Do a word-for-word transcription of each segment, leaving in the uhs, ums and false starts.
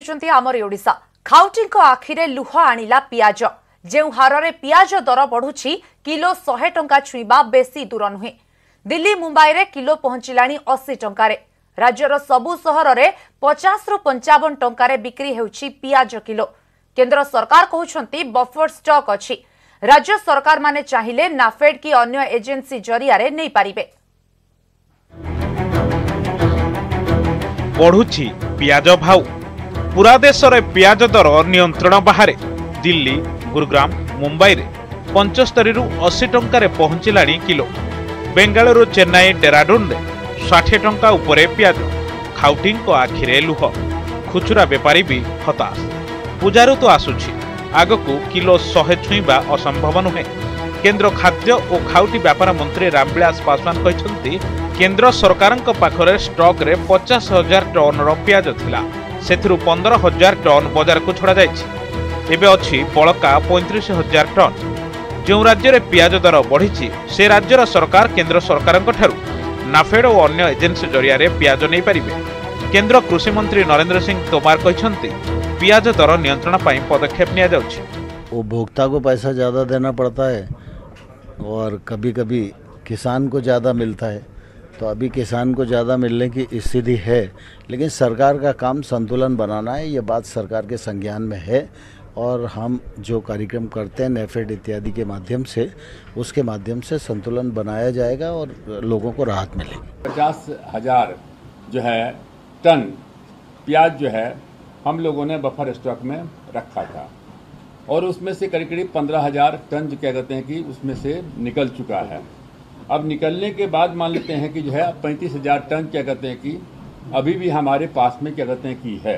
देखुंट आमर ओडिशा खाउटी आखिरे लुह आणिला पियाज जो हार में पियाज दर बढ़ुछि किलो सौ टंका छुईबा बेसी दूर नुहे। दिल्ली मुंबई रे किलो पहुंचलाणी अस्सी टंकारे। राज्यर सबु सहर रे पचास रु पंचावन टंकारे बिक्री हेउछि पियाज किलो। केंद्र सरकार कहउछंती बफर स्टॉक अछि। राज्य सरकार माने चाहिले नाफेड की अन्य एजेंसी जरिया रे नै पारिबे। बढ़ुछि पियाज भाव। पूरा देश रे पियाज दर नियंत्रण बाहर। दिल्ली गुरुग्राम मुंबई रे पचहत्तर रु अस्सी टंका रे पहुंचलाणी किलो। बेंगालुरु चेन्नई डेराडून रे साठ टंका उपरे पियाज। खाउटी आखिरे लुह। खुचुरा बेपारी भी हताश। पूजा ऋतु आसुछि आगकू किलो सौ छुईबा असंभव नुहे। केंद्र खाद्य और खाउटी व्यापार मंत्री रामविलास पासवान कहते केंद्र सरकार पाखरे स्टॉक रे पचास हजार टन रो पियाज थिला। सेथिरु पंद्रह हजार टन बाजार को छड़ा जायछि। एबे अछि बळका पैंतीस हजार टन। जो राज्य रे पियाज दर बढ़ी से राज्यर सरकार केंद्र सरकार नाफेड और अन्य एजेंसी जरिया रे पियाज नहीं पारिबे। केंद्र कृषि मंत्री नरेंद्र सिंह तोमार कहते पियाज दर नियंत्रण पर पदक्षेप लिया जाउछि। उपभोक्ता को पैसा ज़्यादा देना पड़ता है और कभी कभी किसान को ज़्यादा मिलता है। तो अभी किसान को ज़्यादा मिलने की स्थिति है, लेकिन सरकार का काम संतुलन बनाना है। ये बात सरकार के संज्ञान में है और हम जो कार्यक्रम करते हैं नेफेड इत्यादि के माध्यम से उसके माध्यम से संतुलन बनाया जाएगा और लोगों को राहत मिलेगी। पचास हजार जो है टन प्याज जो है हम लोगों ने बफर स्टॉक में रखा था और उसमें से करीब करीब पंद्रह हजार टन जो क्या कहते हैं कि उसमें से निकल चुका है। अब निकलने के बाद मान लेते हैं कि जो है पैंतीस हजार टन क्या कहते हैं कि अभी भी हमारे पास में क्या कहते हैं कि है।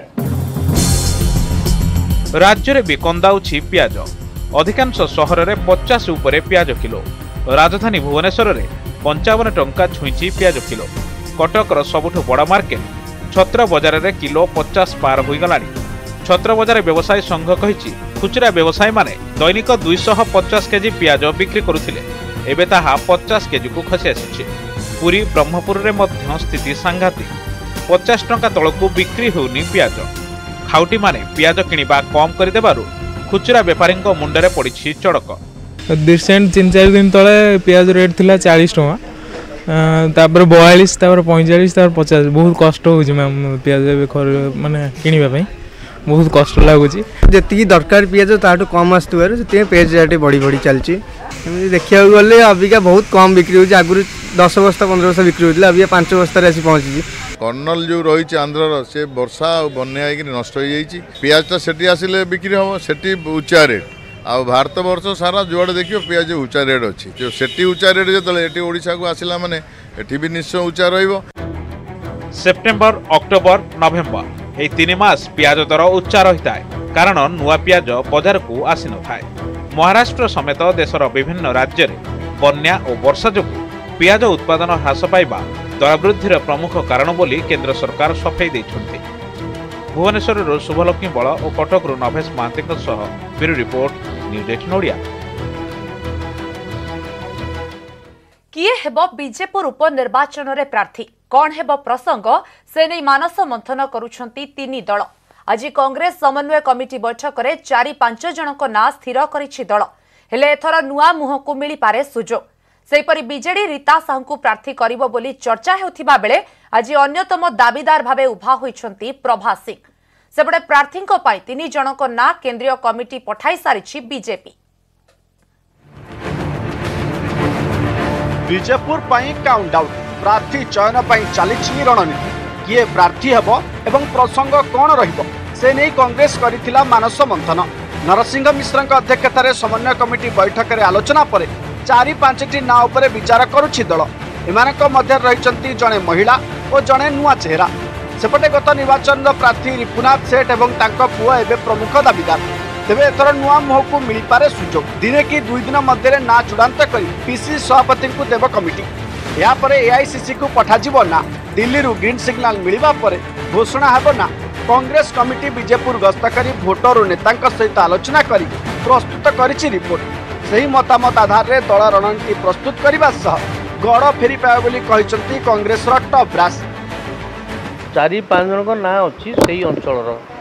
राज्य में बिकंदाउछि पियाज। अधिकांश सहर में पचास उपरे पियाज किलो। राजधानी भुवनेश्वर में पंचावन टंका छुईछि पियाज किलो। कटकर सबुठु बड़ मार्केट छत्र बजार में किलो पचास पार हो गलानी। छत्र बजार व्यवसायी संघ कहिछि खुचरा व्यवसायी माने दैनिक दुईश पचास केजी पियाज बिक्री करुथिले। एबे ताहा पचास केजी को खसी आसिछि। पुरी ब्रह्मपुर रे मध्य स्थिति सांघातिक। पचास टंका तलकू बिक्री होउनी पियाज। खाउटी माने पियाज किनिबा कम कर देबारु खुचरा व्यापारी मुंडरे पड़िछि चड़क। रिसेंट तीन चार दिन तले पियाज रेट थिला चालीस टंका, तापर बयालीस, तापर पैंतालीस, तापर पचास। बहुत कष्ट होउछि मैम पियाज माने किनिबा पई बहुत कष्ट लागुछि। जेतिकी दरकार पियाज ताटू कम आस्तुवार से पियाज रेट बढ़ी बढ़ी चलछि। देखिया गले अबिका बहुत कम बिक्री होछि। आगुरु दस बस्ता पंद्रह बस्ता बिक्री होतिला, अबिका पांच बस्ता आसी पहुंची। कर्नल जो रही आंध्र से वर्षा बन्या नष्ट हो जाइए। पियाज से आसिले बिक्री हम से उच्चा रेट। आ भारत वर्ष सारा जुआड़े देखिए पियाज उच्चा रेट अच्छी। जो से उच्चा रेट जो ओडिशा को आसिला माने एठी भी निश्चय उच्चा रहिबो। सेप्टेम्बर अक्टोबर नवेम्बर ए तीन मास पियाज दर उच्चा रही है कारण नुआ पियाज बाजार को आसी न थाए। महाराष्ट्र समेत देशर विभिन्न राज्य में बन्या और वर्षा जो पियाज उत्पादन ह्रास पाइबा दरवृद्धिर प्रमुख कारण बोली केंद्र सरकार सफाई देइछन्ति। भुवनेश्वर शुभलक्ष्मी बल और Cuttack Nabhesh Mahanty bureau report news eighteen Odia. किए हेबो बीजेपुर उपनिर्वाचन रे प्रार्थी कौन हेबो प्रसंग से नहीं मानस मंथन करुछन्ति तीनी दल। आज कांग्रेस समन्वय कमिटी बैठक में चारि पांच जनक ना स्थिर करिछि दल। हेले एथर नुआ मुह को मिली पारे सुजोग। सेपरि बीजेडी रीता साहू को प्रार्थी करिबो बोली चर्चा हेउथिबा बेले आज अन्यतम दाबीदार भावे उभा होइछन्ति प्रभा सिंह। सेपटे प्रार्थी पाई तीन जनक ना केंद्रीय कमिटी पठाई सारिछि बीजेपी। बीजेपुर पाई काउंटडाउन प्रार्थी चयन पाई चलिछि रणनीति। किए प्रार्थी हेबो एवं प्रसंग कोन रहिबो से नहीं कांग्रेस करिथिला मानस मंथन। नरसिंह मिश्र अध्यक्षतार समन्वय कमिटी बैठक में आलोचना पर चारि पांचटी ना उपरे विचार करुछि दल। एमानक मध्य रहिचंती जणे महिला और जणे नुआ चेहरा। सेपटे गत निर्वाचन प्रार्थी रिपुनाथ सेठ एवं तांको पुओ एबे प्रमुख दाबीदार। तेबे एथर नुआ मुह को मिली पारे सुजोग। दिने कि दुई दिन मध्य ना चूड़ांत करी पीसीसी सभापति को देव कमिटी। या परे एआईसीसी को पठाजिबो ना। दिल्ली रु ग्रीन सिग्नल मिलिबा परे घोषणा हेबो ना। कांग्रेस कमिटी बीजेपुर गस्त करी भोटर और नेतांक सहित आलोचना करी प्रस्तुत करिछि रिपोर्ट। सही मतामत आधार रे दल रणनीति प्रस्तुत करबा सह गड़ फेरी पाए बोली कहिसंती कांग्रेस रो टॉप ब्रास। चारि पांच जनक ना अछि सेही अंचल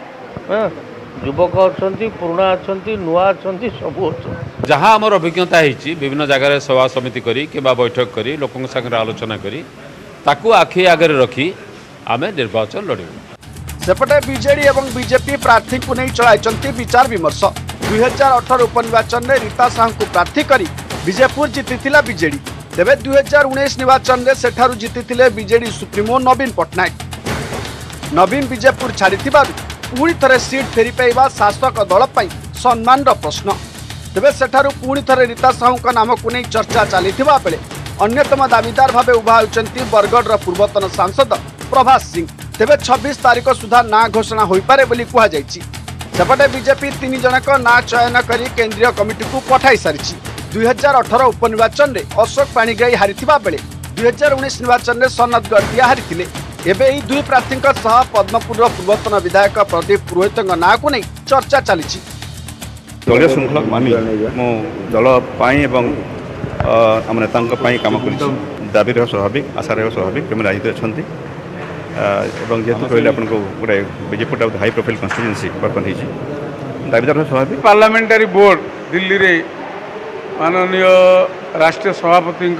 युवक अच्छा पुराणा अच्छा नुआ अच्छा सब अच्छा जहाँ आमर अभिज्ञता होती विभिन्न जगह सभा समिति करी कि बैठक करी लोकों सागर आलोचना करी ताकू आखि आगे रखी आम निर्वाचन लड़ू। सेपटे बीजेडी एवं बीजेपी प्रार्थी को नहीं चलाई विचार विमर्श दुई हजार अठर उपनिर्वाचन में रीता साहू को प्रार्थी कर विजयपुर जीति बीजेडी तेरे दुई हजार उन्नीस निर्वाचन में सेठारु जीति बीजेडी सुप्रीमो नवीन पट्टनायक नवीन विजयपुर छाड़ी पुणी थे सीट फेरी पाइबा शासक दल सम्मान प्रश्न तेरे सेठारु पुणी थे रीता साहू नाम को नहीं चर्चा चली बेले अन्यतम दाबीदार भाव उभा होती बरगढ़ पूर्वतन सांसद प्रभास सिंह तेरे छब्बीस तारीख सुधा ना घोषणा हो पारे बोली कहुई। सेपटे बीजेपी तीन जनक ना चयन कर केंद्रीय कमिटी को पठाई सारी दुई हजार अठर उपनिर्वाचन में अशोक पाणिग्राही हारी बेले दुई हजार उन्नीस निर्वाचन में सनत गड़तिया हारी एवं दुई प्रार्थी पद्मपुर पूर्वतन विधायक प्रदीप पुरोहित ना को नहीं चर्चा चली दलीय श्रृंखला मानि मो दल आम नेता कम कर दाबी स्वाभाविक आशा रहा स्वाभाविक राजनीति अच्छा जेहतु कहले आपन को गोटे बीजेपी हाई प्रोफाइल कन्स्टिट्यूएंसी बर्तन होती दाबीदार स्वाभाविक पार्लियामेंटारी बोर्ड दिल्ली रे माननीय राष्ट्रीय सभापति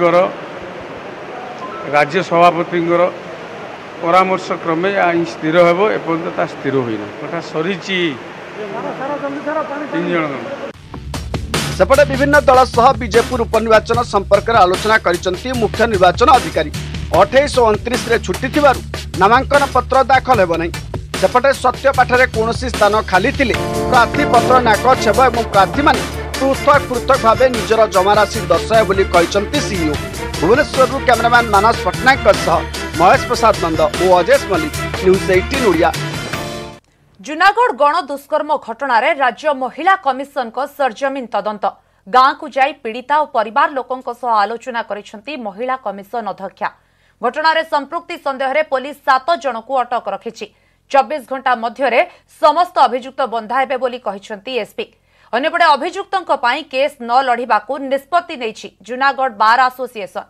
राज्य सभापति परामर्श क्रमे आई स्थिर हेब एपर्यंत स्थिर होना कथा सरी तीन जन सेपटे विभिन्न दल सह बीजेपुर उपनिर्वाचन संपर्क में आलोचना करिसेंती मुख्य निर्वाचन अधिकारी अठाईस और उनतीस छुट्टी थिबारु नामांकन पत्र दाखल हेब नहीं सेपटे सत्यपाठे कौन स्थान खाली थिले प्रार्थी पत्र नाक छेब और प्रार्थी माने पृथक पृथक भाव निजर जमाराशि दर्शाए बोली कहते सीईओ भुवनेश्वर कैमरामैन मानस पट्टनायक महेश प्रसाद नंद और अजेश मल्लिक न्यूज अठारह ओडिया। जूनागढ़ गण दुष्कर्म घटना राज्य महिला कमिशन को सरजमीन तदंत गाँ को जाई पीड़िता और परिवार लोकों सह आलोचना करिसेंती महिला कमिशन अध्यक्षा घटना संपृक्ति सन्देह रे पुलिस सात जन को अटक रखिछि चौबीस घंटा मध्य समस्त अभियुक्त बंधा हेबे बोली कहिसेंती एसपी अन्यपटे अभियुक्तों पाई केस न लड़िबाकू निष्पत्ति नेछि जूनागढ़ बार एसोसिएशन।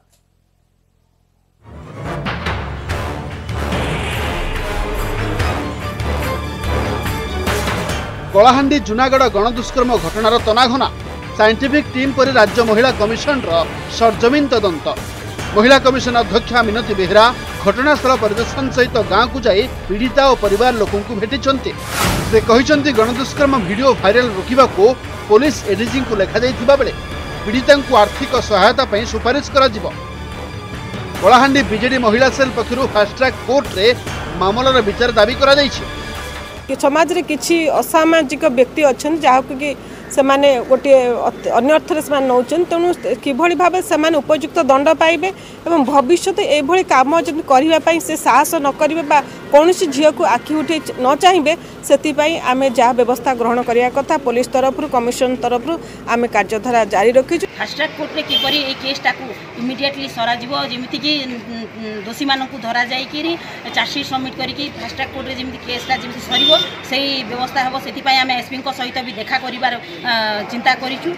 कलाहांडी जूनागढ़ गणदुष्कर्म घटनार तनाघना साइंटिफिक टीम पर राज्य महिला कमिशन सरजमीन तदंत महिला कमिशन अध्यक्षा मिनती बेहरा घटनास्थल परिदर्शन सहित गाँव को जाई पीड़िता और परिवार लोकों को भेटिଛନ୍ତି से कहिଛନ୍ତି गणदुष्कर्म वीडियो भाइराल रोकिबा को पुलिस एडीजी को लेखा जाइथिबा बेले पीड़िता को आर्थिक सहायता पई सुपारिश करा जिवो कलाहांडी बीजेडी महिला सेल पक्षरु फास्ट ट्रैक कोर्ट रे मामलार विचार दाबी करा जाइछि समाज रे किछि असामाजिक व्यक्ति अछन जाहाकु कि सेमाने गोटे अन्य अर्थरे से नौचन तेणु किभली भाव से उपयुक्त दंड पाइबे एवं भविष्य एभली काम जब करने से साहस न करेंगे बा कौन झील को आखि उठे न चाहिए से आम जहाँ व्यवस्था ग्रहण करने कथा पुलिस तरफ कमिशन तरफ आम कार्यधारा जारी रखीचु। फास्ट ट्रैक कोर्ट में किपरि ए केसटा को इमिडिएटली सराजिवो जेमिति कि दोषी मानकु धरा जाई कि चार्जशीट सबमिट करिकि फास्ट ट्रैक कोर्ट रे जेमिति केसटा जेमिति सरिवो सेही व्यवस्था हेबो सेति पई आम एसपी को सहित भी देखा करिवार चिंता करिचु।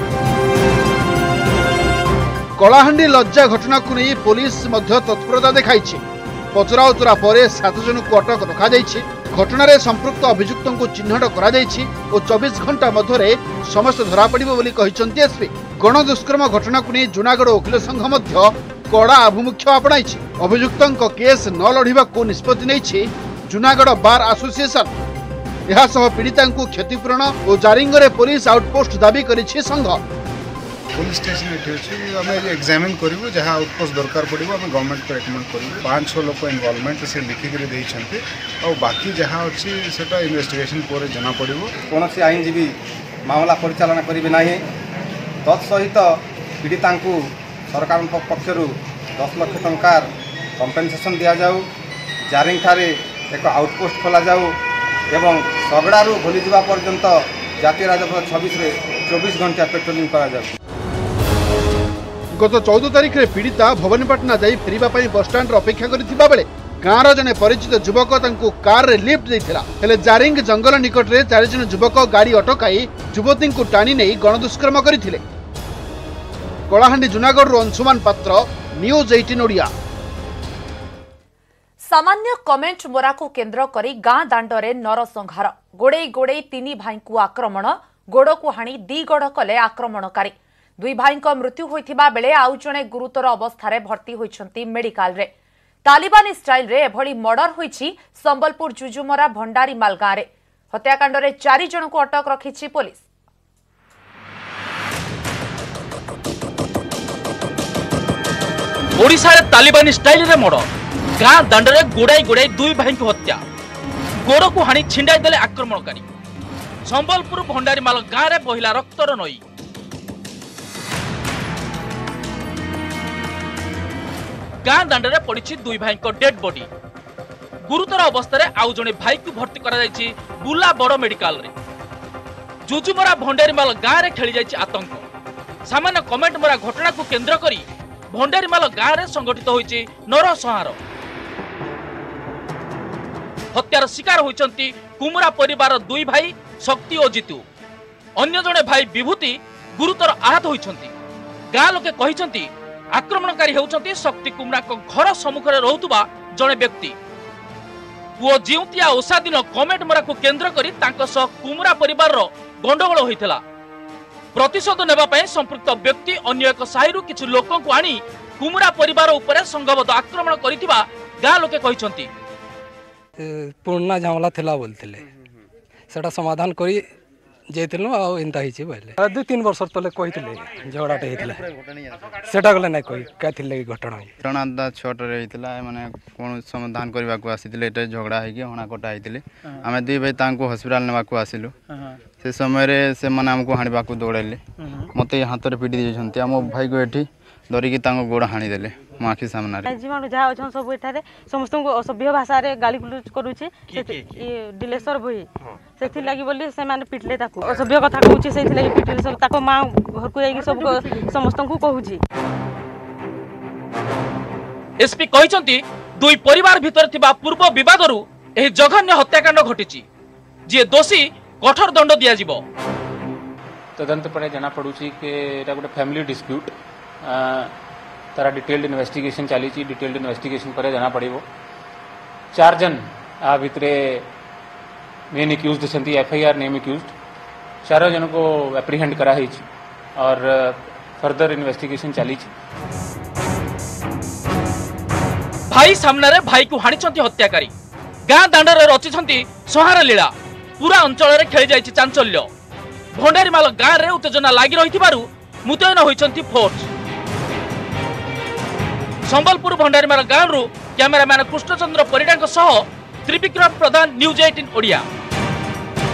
कलाहांडी लज्जा घटना को नहीं पुलिस मध्य तत्परता देखाई पचरा उचरा पर सात जन को अटक रखा घटना संपृक्त अभियुक्तों को चिन्हट और चौबीस घंटा मध्य समस्त धरा पड़िबो बोली कहिसंती एसपी। गण दुष्कर्म घटना को नहीं जूनागढ़ वकिल संघ मध्य कड़ा आभिमुख्य आपणाई अभियुक्तों केस न लड़िबा को निष्पत्ति नहीं जूनागढ़ बार एसोसिएशन यह पीड़िता को क्षतिपूरण और जारिंगरे पुलिस आउटपोस्ट दाबी करिछि संघ। पुलिस स्टेशन ये आम एग्जामिन करूँ जहाँ आउटपोस्ट दरकार पड़ो आम गवर्नमेंट को रेकमेंड करूँ पाँच छः लोक इनवॉल्वमेंट से लिखिकी और बाकी जहाँ अच्छी से इन्वेस्टिगेशन पर जना पड़ो कौन आईनजीवी मामला परिचालन करेंगे ना तत्सहित पीड़िता सरकार पक्षर दस लाख टंकार कंपेनसेशन दि जाऊ जारिंग ठारे एक आउटपोस्ट खोल जाऊ एवं सगड़ारू भूली जावा पर्यंत जातीय राजपथ छब्बीस चौबीस घंटा पेट्रोलिंग करा जाऊ। गत चौदह तारीख में पीड़िता भवानीपाटना जाई फेरिबा पई बस स्टैंड अपेक्षा करथिबा बेले गाँवर जने परिचित युवक तांको कार रे लिफ्ट देथिला हेले जारिंग जंगल निकट रे चार जन युवक गाड़ी अटकाई युवती को टाणी नहीं गणदुष्कर्म करथिले। कलाहांडी जूनागढ़ अंशुमान पात्र न्यूज अठारह ओडिया। सामान्य कमेंट मोरा को केन्द्र करी गां दांडरे नरसंहार गोड़े गोड़े तीन भाई को आक्रमण गोड़ को हाणी दी गड़ कले आक्रमणकारी दुई भाई मृत्यु होइथिबा बेले आउ जणे गुरुतर अवस्था भर्ती होइछंती मेडिकल रे। तालिबानी स्टाइल रे एभली मर्डर होइछि संबलपुर जुजुमरा भंडारीमाल गां रे। हत्याकांड रे चारि जण को अटक रखिछि पुलिस। ओडिशा रे तालिबानी स्टाइल रे मर्डर गां दांडरे गोड़ाई गोड़ाई दुई भाई को हत्या गोड़ को हाणी छिंडाई देले आक्रमणकारी। संबलपुर भंडारीमाल गां रे बहिला रक्तर नई। गां दांडरे पड़ी दुई भाई को डेड बॉडी गुरुतर अवस्था आउ जणे भाई को भर्ती करा जायछि बुला बड़ मेडिकल रे। जुजुमरा भंडारीमाल गां रे खेली जायछि आतंक। सामान्य कमेंट मरा घटना को केंद्र करी भंडारीमाल गां रे संगठित होइछि नरसंहार। हत्यार शिकार होइछंती कुमरा परिवार दुई भाई शक्ति और जीतू। अन्य जणे भाई विभूति गुरुतर आहत होइछंती। गां लोके कहिछंती आक्रमणकारी हेउछंती शक्ति कुमरा को घर सम्मुखरे रहुतबा जणे व्यक्ति। पुओ जिउतिया ओसा दिन कमेंट मरा को केंद्र करी तांको सह कुमरा परिवार रो गंडगोल होइतला। प्रतिशोध नेबा पय संपृक्त व्यक्ति अन्य एक साहिरु किछु लोकन को आनी कुमरा परिवार उपरे संगबद्ध आक्रमण करितिबा गां लोके कहिछंती। पुराना झमेला थिला बोलथिले सेटा समाधान करी जेतिलु आ एंता हिची बोले दु तीन वर्ष तले कहिथिले झगड़ाटे हेतिला सेटा गले नै कहि का थिले घटना घटना दा छोट रहितला माने कोन समाधान करबा को आसीथिले एटा झगड़ा हे कि हणा कोटा आइथिले आमे दुई भाई तांको हॉस्पिटल नेबा को आसिलु से समय रे से माने हमको हानिबा को दौड़ाइले मते हाथ रे पिटी दिछंती हम भाई को एठी धरिकी तांको गोड़ हानि देले माखी सामना रे जीवन जहा अछन सब एठारे समस्त को असभ्य भाषा रे गाली गुलुच करूची से डिलेसर भई सेथि लागि बोली से माने पिटले ताको असभ्य कथा कहूची सेथि लागि पिटले सब ताको मां घर को जाई सब समस्त को कहूची। एसपी कहिसंती दुई परिवार भितर थिबा पूर्व विवादरू एही जघन्य हत्याकांड घटिची जे दोषी कठोर दंड दिया जिवो। तदंत परे जना पडुची के एटा गोटे फैमिली डिस्प्यूट तारा डिटेल्ड इन्वेस्टिगेशन चली डिटेल्ड इन्वेस्टिगेशन पर जना पड़ो चार जन आ भितरे मेन एक्यूज्ड छंती एफआईआर नेम एक्यूज्ड चार जन को एप्रीहेंड करा है और फर्दर इन्वेस्टिगेशन चली। भाई सामने रे भाई को हाणिचंती हत्याकारी गां दांडरे रचिछंती संहार लीला पूरा अंचल रे खेली जायछि चांचल्य। भंडारीमाल गां रे उत्तेजना लागि रहिथिबारु मुतयन होइछंती फोर्स। संबलपुर भंडारीमाल गांव कैमरामैन कृष्णचंद्र परिडा त्रिविक्रम प्रधान न्यूज अठारह ओडिया।